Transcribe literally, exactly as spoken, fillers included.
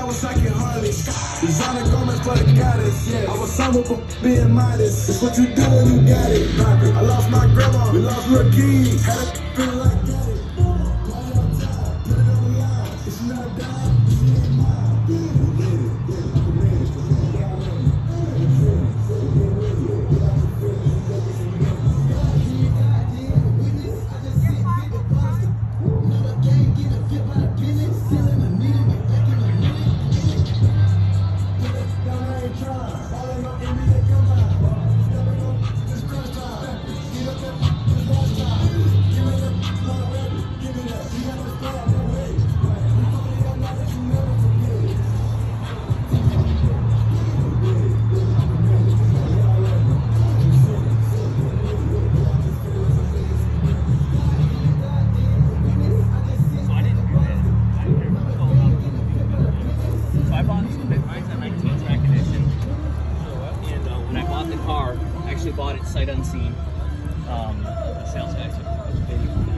boss, I can hardly. Designer garments for the goddess. Yeah, I was summer for being modest. It's what you do when you got it. I lost my grandma, we lost rookie. Had a feel like got it. It's not done. Car, I actually bought it sight unseen. Um, the sales guy took a video.